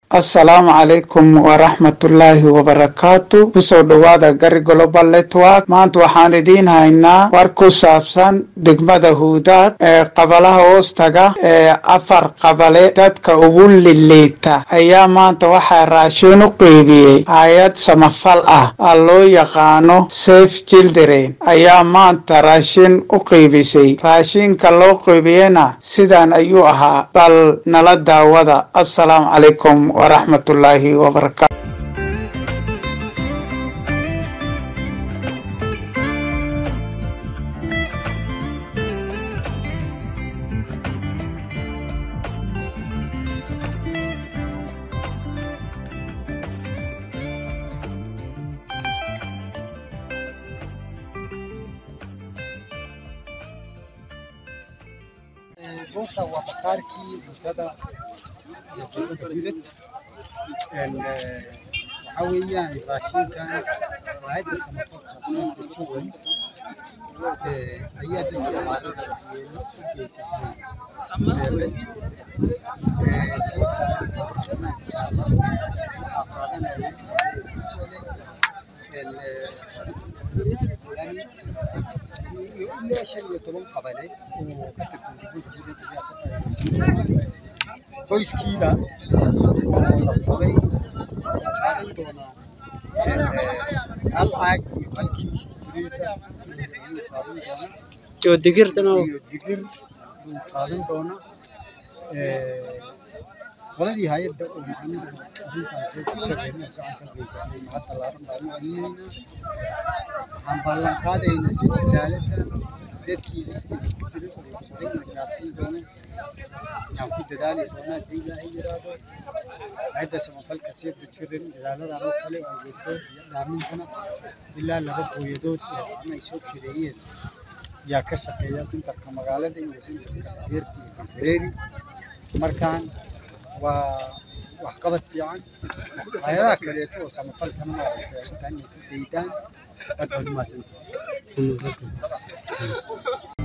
Assalamu alaikum wa rahmatullahi wa barakatuh. Kusoo dhawaada Gari Global Network. Maanta waxaan idiin haynaa war ku saabsan degmada Hudat ee qabalaha hoostaga ee afar qabale dadka ugu liita ayaa maanta waxaa raashin u qaybiyay hay'ad samafal ah oo loo yaqaano Save Children ayaa maanta raashin u qaybisay. Raashinka loo qaybiyana sidaan ayuu ahaa bal nala daawada. Assalamu alaikum ورحمة الله وبركاته. بوكا وبكاركي منتدى Hudat وحويان راشين كان وعيد سمطات خمسين بتشوي أياد الجماعة الرحيل كيسة يعني ليش اللي يطلون قبله وكتر في الجود كويس كذا قبي قابل دونا العاق الكيس بريسة قابل دونا جو دقير تناو دقير قابل دونا ولدي هاي الدو معنا أبين تنسيب تشرين وساعة البيسة مع الطلاب دارنا علينا هم بالله قادة ينسيب دالته dadkii isticmaali jiray oo gaarsiin doona yaan ku dadaali doonaa hadii Ilaahay yiraahdo hay'adda samafalka Save Children dadaalada oo kale oo wado dhaamintana ilaa laba hooyadood oo ay soo kireeyeen yaa ka shaqeeya sintarka magaalada iyo sintarka deerti iyo Bereeri markaan waa wax qabad fiican hay'adaha kale oo samafalka ma ay deydaan dad badan ma